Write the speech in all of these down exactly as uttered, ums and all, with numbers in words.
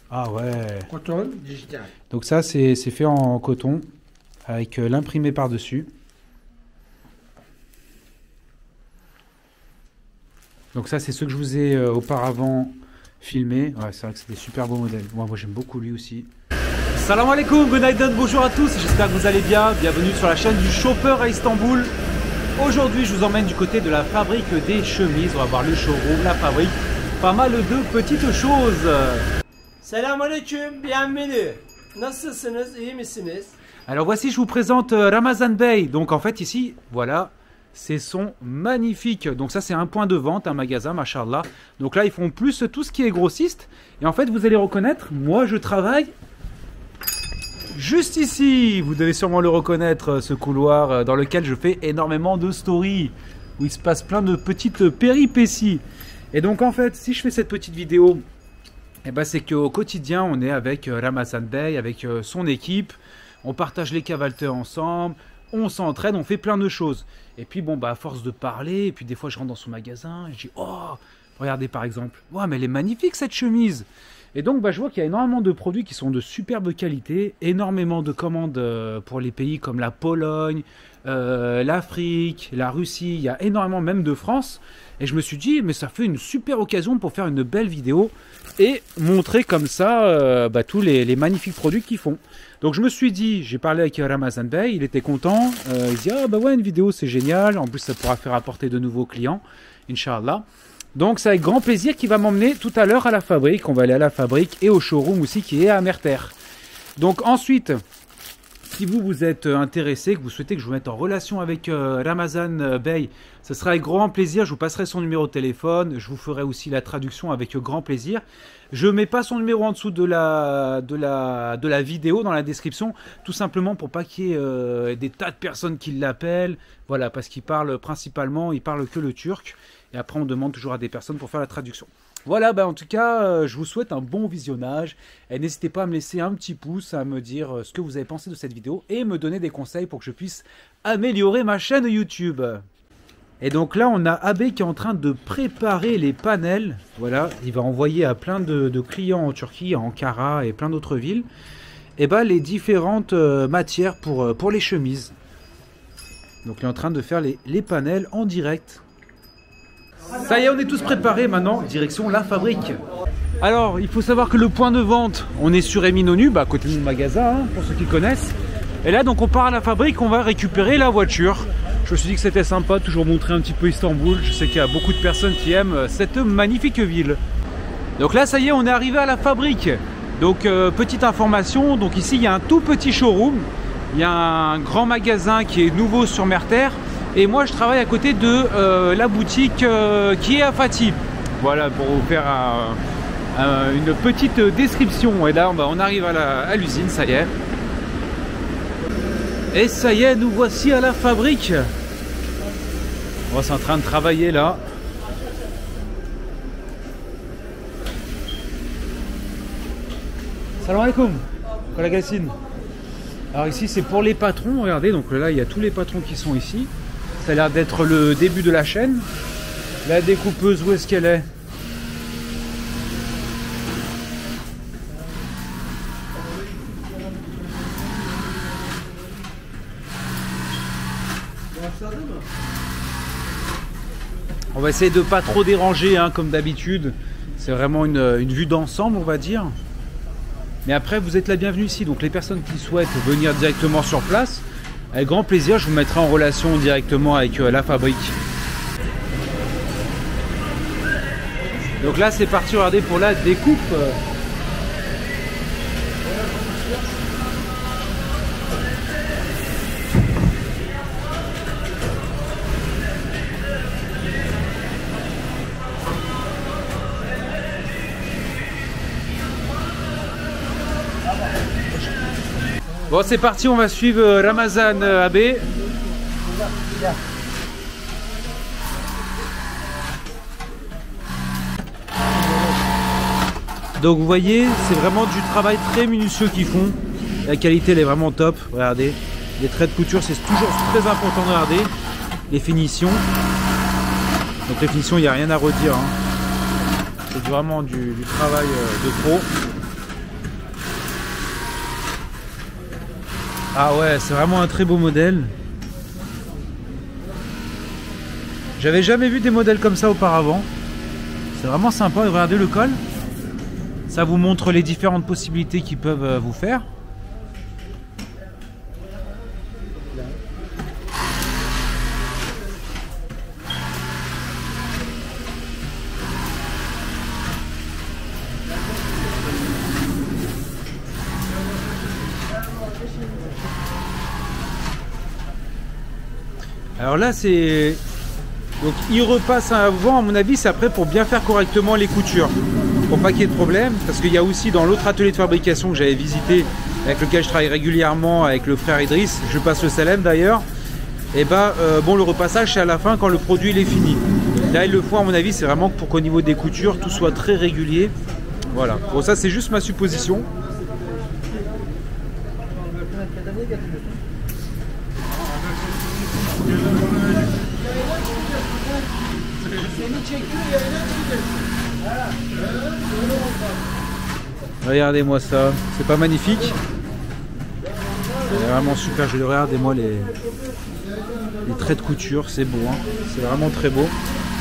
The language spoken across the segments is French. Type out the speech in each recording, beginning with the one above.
Ah ouais. Coton digital. Donc ça, c'est fait en coton, avec euh, l'imprimé par-dessus. Donc ça, c'est ce que je vous ai euh, auparavant filmé. Ouais, c'est vrai que c'est des super beaux modèles. Moi, moi j'aime beaucoup lui aussi. Salam alaikum, Gonaïden, bonjour à tous, j'espère que vous allez bien. Bienvenue sur la chaîne du Shopper à Istanbul. Aujourd'hui, je vous emmène du côté de la fabrique des chemises. On va voir le showroom, la fabrique, pas mal de petites choses. Salam alaikum, bienvenue. Nasılsınız, iyi misiniz? Alors voici, je vous présente euh, Ramazan Bey. Donc en fait ici, voilà, c'est son magnifique. Donc ça c'est un point de vente, un magasin, machallah. Donc là ils font plus tout ce qui est grossiste. Et en fait vous allez reconnaître, moi je travaille juste ici. Vous devez sûrement le reconnaître, ce couloir dans lequel je fais énormément de stories, où il se passe plein de petites péripéties. Et donc en fait, si je fais cette petite vidéo, eh ben, c'est qu'au quotidien on est avec Ramazan Bey, avec son équipe. On partage les cavalteurs ensemble, on s'entraide, on fait plein de choses. Et puis bon, bah à force de parler, et puis des fois je rentre dans son magasin, et je dis « Oh, regardez par exemple, ouais, mais elle est magnifique cette chemise !» Et donc bah, je vois qu'il y a énormément de produits qui sont de superbe qualité, énormément de commandes pour les pays comme la Pologne, euh, l'Afrique, la Russie, il y a énormément même de France. Et je me suis dit, mais ça fait une super occasion pour faire une belle vidéo et montrer comme ça euh, bah, tous les, les magnifiques produits qu'ils font. Donc je me suis dit, j'ai parlé avec Ramazan Bey, il était content, euh, il dit, ah bah ouais, une vidéo c'est génial, en plus ça pourra faire apporter de nouveaux clients, Inch'Allah. Donc c'est avec grand plaisir qu'il va m'emmener tout à l'heure à la fabrique, on va aller à la fabrique et au showroom aussi qui est à Merterre. Donc ensuite, si vous vous êtes intéressé, que vous souhaitez que je vous mette en relation avec euh, Ramazan Bey, ce sera avec grand plaisir, je vous passerai son numéro de téléphone, je vous ferai aussi la traduction avec grand plaisir. Je ne mets pas son numéro en dessous de la, de, la, de la vidéo, dans la description, tout simplement pour pas qu'il y ait euh, des tas de personnes qui l'appellent, voilà, parce qu'il parle principalement, il parle que le turc, et après on demande toujours à des personnes pour faire la traduction. Voilà, bah en tout cas, euh, je vous souhaite un bon visionnage, et n'hésitez pas à me laisser un petit pouce, à me dire euh, ce que vous avez pensé de cette vidéo, et me donner des conseils pour que je puisse améliorer ma chaîne YouTube. Et donc là, on a Abe qui est en train de préparer les panels. Voilà, il va envoyer à plein de, de clients en Turquie, à Ankara et plein d'autres villes, et bah, les différentes euh, matières pour, euh, pour les chemises. Donc il est en train de faire les, les panels en direct. Ça y est, on est tous préparés maintenant, direction la fabrique. Alors, il faut savoir que le point de vente, on est sur Eminonu, bah, à côté de mon magasin, hein, pour ceux qui connaissent. Et là, donc on part à la fabrique, on va récupérer la voiture. Je me suis dit que c'était sympa, toujours montrer un petit peu Istanbul. Je sais qu'il y a beaucoup de personnes qui aiment cette magnifique ville. Donc là, ça y est, on est arrivé à la fabrique. Donc, euh, petite information, donc ici, il y a un tout petit showroom. Il y a un grand magasin qui est nouveau sur Merterre. Et moi, je travaille à côté de euh, la boutique euh, qui est à Fatih. Voilà, pour vous faire un, un, une petite description. Et là, bah, on arrive à l'usine, ça y est. Et ça y est, nous voici à la fabrique. On est en train de travailler là. Salam alaikum. Alors ici c'est pour les patrons, regardez, donc là il y a tous les patrons qui sont ici. Ça a l'air d'être le début de la chaîne. La découpeuse, où est-ce qu'elle est? On va essayer de pas trop déranger, hein, comme d'habitude. C'est vraiment une, une vue d'ensemble, on va dire. Mais après, vous êtes la bienvenue ici. Donc les personnes qui souhaitent venir directement sur place, avec grand plaisir, je vous mettrai en relation directement avec euh, la fabrique. Donc là, c'est parti, regardez, pour la découpe. Bon, c'est parti, on va suivre Ramazan Abe. Donc vous voyez, c'est vraiment du travail très minutieux qu'ils font. La qualité elle est vraiment top, regardez. Les traits de couture, c'est toujours très important de regarder. Les finitions. Donc les finitions, il n'y a rien à redire, hein. C'est vraiment du, du travail de pro. Ah ouais, c'est vraiment un très beau modèle. J'avais jamais vu des modèles comme ça auparavant. C'est vraiment sympa. Et regardez le col. Ça vous montre les différentes possibilités qu'ils peuvent vous faire. Alors là, c'est... Donc il repasse avant, à mon avis, c'est après pour bien faire correctement les coutures. Pour pas qu'il y ait de problème, parce qu'il y a aussi dans l'autre atelier de fabrication que j'avais visité, avec lequel je travaille régulièrement avec le frère Idriss, je passe le Salem d'ailleurs, et bah euh, bon, le repassage c'est à la fin quand le produit il est fini. Là ils le font à mon avis, c'est vraiment pour qu'au niveau des coutures tout soit très régulier. Voilà, bon ça c'est juste ma supposition. Regardez-moi ça, c'est pas magnifique? C'est vraiment super joli. Regardez-moi les, les traits de couture, c'est beau, hein. C'est vraiment très beau.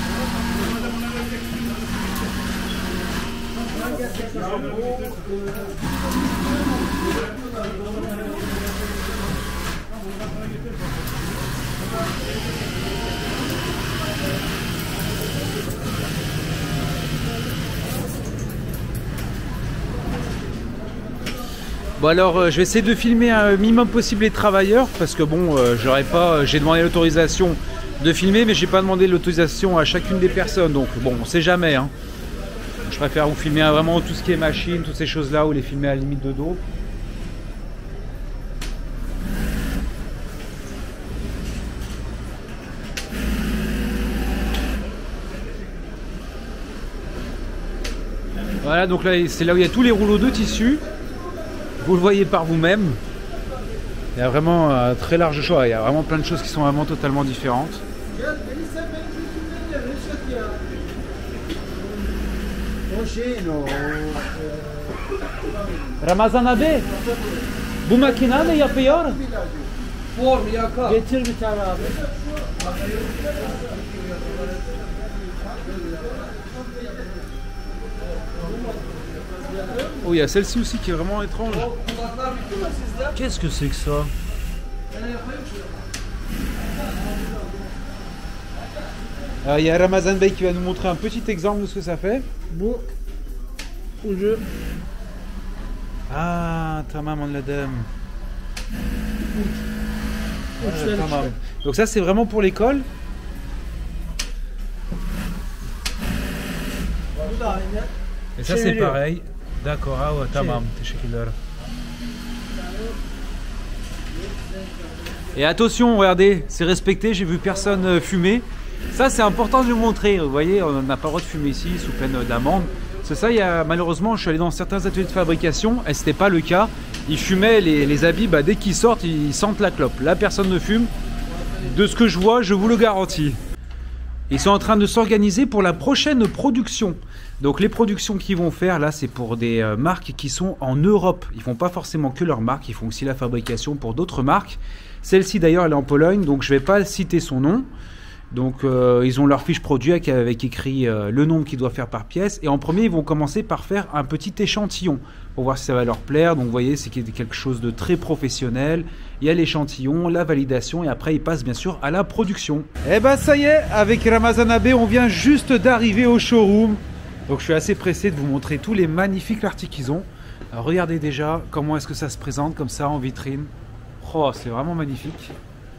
Bon alors euh, je vais essayer de filmer un minimum possible les travailleurs parce que bon euh, j'aurais pas, j'ai demandé l'autorisation de filmer mais j'ai pas demandé l'autorisation à chacune des personnes, donc bon on sait jamais hein. Je préfère vous filmer hein, vraiment tout ce qui est machine, toutes ces choses là ou les filmer à la limite de dos. Voilà, donc là c'est là où il y a tous les rouleaux de tissu. Vous le voyez par vous-même. Il y a vraiment un très large choix. Il y a vraiment plein de choses qui sont vraiment totalement différentes. Ramazan abi, bu makine ne yapıyor? Form yaka. Getir bir tane abi. Oh, il y a celle-ci aussi qui est vraiment étrange. Qu'est-ce que c'est que ça? Alors, il y a Ramazan Bey qui va nous montrer un petit exemple de ce que ça fait. Bu ucu. Ah, tamam anladım. Uçları Ah, tamam. Donc ça c'est vraiment pour l'école. Bu da aynı. Et ça c'est Çeviriyor. pareil. D'accord, ah ouais, tamam. Teşekkürler. Et attention, regardez, c'est respecté, j'ai vu personne euh, fumer. Ça c'est important de le montrer, vous voyez, on n'a pas le droit de fumer ici sous peine d'amende. C'est ça, il y a, malheureusement, je suis allé dans certains ateliers de fabrication et c'était pas le cas. Ils fumaient les, les habits, bah, dès qu'ils sortent, ils sentent la clope. Là, personne ne fume. De ce que je vois, je vous le garantis. Ils sont en train de s'organiser pour la prochaine production. Donc les productions qu'ils vont faire, là, c'est pour des euh, marques qui sont en Europe. Ils font pas forcément que leurs marques, ils font aussi la fabrication pour d'autres marques. Celle-ci, d'ailleurs, elle est en Pologne, donc je vais pas citer son nom. Donc euh, ils ont leur fiche produit avec, avec écrit euh, le nombre qu'ils doivent faire par pièce. Et en premier, ils vont commencer par faire un petit échantillon pour voir si ça va leur plaire. Donc vous voyez, c'est quelque chose de très professionnel. Il y a l'échantillon, la validation et après ils passent bien sûr à la production. Et ben ça y est, avec Ramazan Abe, on vient juste d'arriver au showroom. Donc je suis assez pressé de vous montrer tous les magnifiques articles qu'ils ont. Alors, regardez déjà comment est-ce que ça se présente comme ça en vitrine. Oh, c'est vraiment magnifique.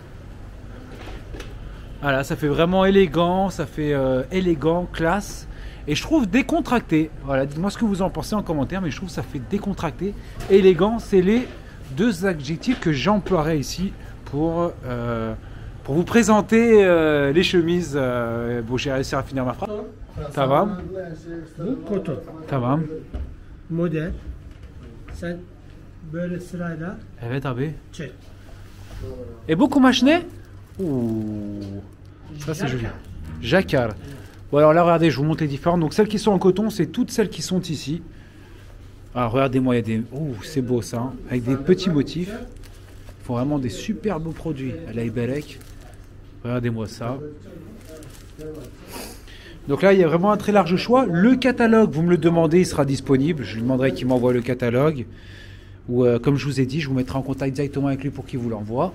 Voilà, ça fait vraiment élégant, ça fait euh, élégant, classe. Et je trouve décontracté. Voilà, dites-moi ce que vous en pensez en commentaire, mais je trouve que ça fait décontracté. Élégant, c'est les deux adjectifs que j'emploierai ici pour, euh, pour vous présenter euh, les chemises. Euh, bon, j'ai réussi à finir ma phrase. Tamam. Bu koton. Tamam. Model. Sen böyle sırayla Evet abi. çek. Et beaucoup machiné? Ouh, ça c'est joli. Jacquard. Bon alors là regardez, je vous montre les différentes. Donc celles qui sont en coton, c'est toutes celles qui sont ici. Alors regardez-moi, il y a des... Ouh, c'est beau ça, hein, avec des petits motifs. font vraiment des super beaux produits. La Iberek. Regardez-moi ça. Donc là, il y a vraiment un très large choix. Le catalogue, vous me le demandez, il sera disponible. Je lui demanderai qu'il m'envoie le catalogue. Ou euh, comme je vous ai dit, je vous mettrai en contact directement avec lui pour qu'il vous l'envoie.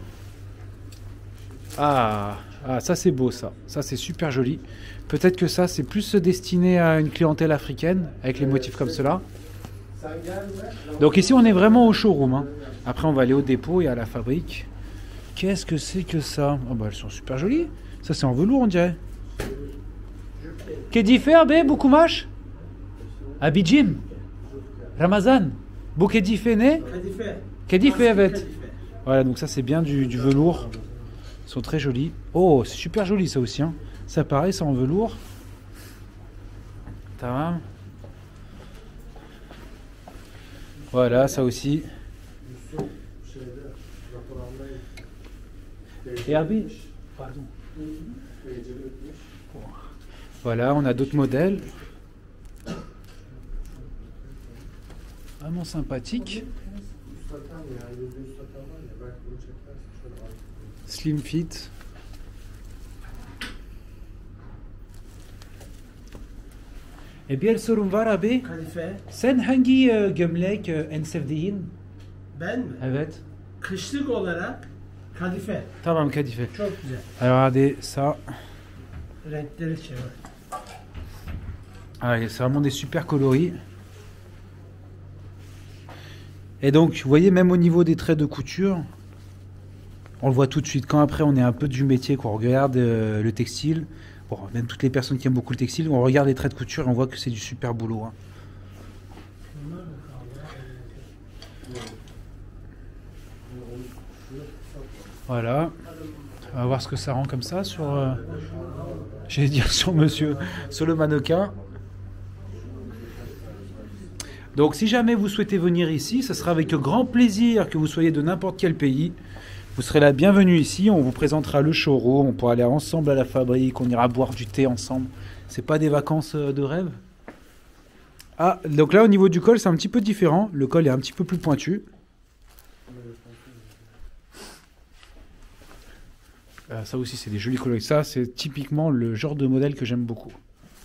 Ah, ah, ça c'est beau ça. Ça c'est super joli. Peut-être que ça c'est plus destiné à une clientèle africaine avec les motifs comme cela. Donc ici on est vraiment au showroom. Hein. Après on va aller au dépôt et à la fabrique. Qu'est-ce que c'est que ça? Oh bah elles sont super jolies. Ça c'est en velours on dirait. Kedife abi bu kumaş? Abicim. Ramazan. Bu kedife ne? Kadife. Kedife evet. Kadife. Voilà donc ça c'est bien du, du velours. Ils sont très jolis. Oh c'est super joli ça aussi. Hein. Ça pareil c'est en velours. Tamam. Voilà ça aussi. Et abi. Pardon. Voilà, on a d'autres modèles. Vraiment sympathiques. Slim fit. E bir sorun var abi. Kadife. Sen hangi e, gömlek e, en sevdiğin? Ben mi? Evet. Kışlık olarak kadife. Tamam kadife. Çok güzel. Alors regardez ça. Renkleri şey var. Ah, c'est vraiment des super coloris. Et donc, vous voyez, même au niveau des traits de couture, on le voit tout de suite. Quand après, on est un peu du métier, qu'on regarde euh, le textile, bon, même toutes les personnes qui aiment beaucoup le textile, on regarde les traits de couture et on voit que c'est du super boulot. Hein. Voilà. On va voir ce que ça rend comme ça sur... Euh, j'allais dire sur monsieur, sur le mannequin. Donc si jamais vous souhaitez venir ici, ce sera avec grand plaisir que vous soyez de n'importe quel pays. Vous serez la bienvenue ici, on vous présentera le showroom, on pourra aller ensemble à la fabrique, on ira boire du thé ensemble. C'est pas des vacances de rêve? Ah, donc là au niveau du col c'est un petit peu différent, le col est un petit peu plus pointu. Euh, ça aussi c'est des jolis coloris, ça c'est typiquement le genre de modèle que j'aime beaucoup.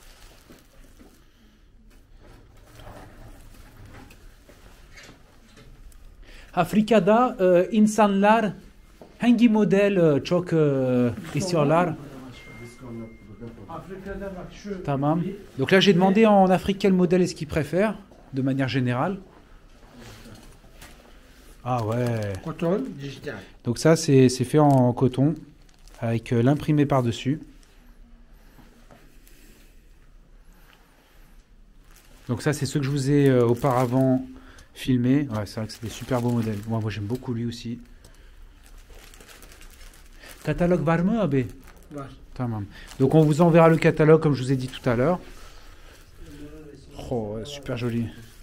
Afrika'da e, insanlar hangi model e, çok e, istiyorlar? Afrika'da bak şu. Tamam. Donc là j'ai demandé en Afrique quel modèle est-ce qu'ils préfèrent de manière générale. Ah ouais. Koton dijital. Donc ça c'est c'est fait en coton avec euh, l'imprimé par-dessus. Donc ça c'est ce que je vous ai euh, auparavant filmé. Ouais, c'est vrai que c'est des super beaux modèles. Moi, moi j'aime beaucoup lui aussi. Catalogue var mı abi? Var. Tamam. Donc on vous enverra le catalogue comme je vous ai dit tout à l'heure. Oh, ouais, super joli.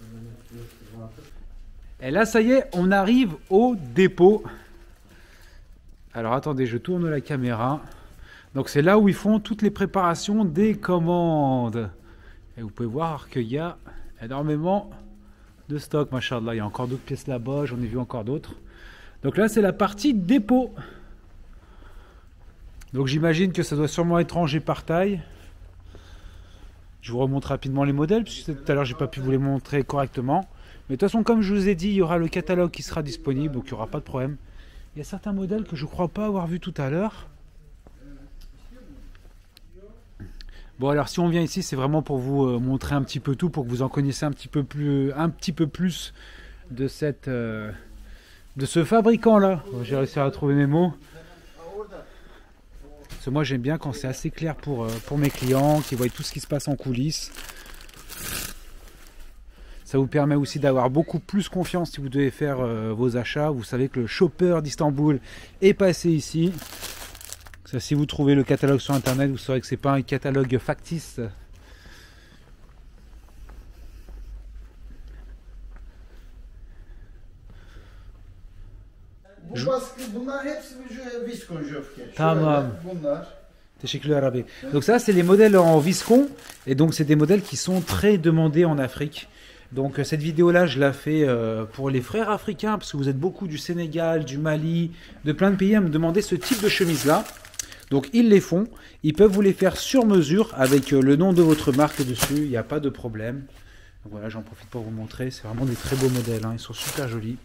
Et là, ça y est, on arrive au dépôt. Alors attendez, je tourne la caméra. Donc c'est là où ils font toutes les préparations des commandes. Et vous pouvez voir qu'il y a énormément de stock, machallah. Il y a encore d'autres pièces là-bas, j'en ai vu encore d'autres. Donc là, c'est la partie dépôt. Donc j'imagine que ça doit sûrement être rangé par taille. Je vous remonte rapidement les modèles, puisque tout à l'heure, j'ai pas pu vous les montrer correctement. Mais de toute façon, comme je vous ai dit, il y aura le catalogue qui sera disponible, donc il n'y aura pas de problème. Il y a certains modèles que je ne crois pas avoir vu tout à l'heure. Bon, alors si on vient ici, c'est vraiment pour vous euh, montrer un petit peu tout, pour que vous en connaissiez un petit peu plus, un petit peu plus de, cette, euh, de ce fabricant-là. Bon, j'ai réussi à retrouver mes mots. Parce que moi, j'aime bien quand c'est assez clair pour, euh, pour mes clients, qui voient tout ce qui se passe en coulisses. Ça vous permet aussi d'avoir beaucoup plus confiance si vous devez faire euh, vos achats. Vous savez que le shopper d'Istanbul est passé ici. Ça, si vous trouvez le catalogue sur internet, vous saurez que c'est pas un catalogue factice. Bu baskı, bunlar hepsi bir viskon jöfke. Tamam. Şöyle, bunlar. Teşekkürler abi. Donc ça, c'est les modèles en viscon. Et donc, c'est des modèles qui sont très demandés en Afrique. Donc euh, cette vidéo-là, je la fais euh, pour les frères africains, parce que vous êtes beaucoup du Sénégal, du Mali, de plein de pays à me demander ce type de chemise-là. Donc ils les font, ils peuvent vous les faire sur mesure avec euh, le nom de votre marque dessus, il n'y a pas de problème. Donc voilà, j'en profite pour vous montrer, c'est vraiment des très beaux modèles, hein. Ils sont super jolis.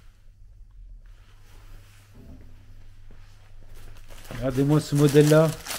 Regardez-moi ce modèle-là.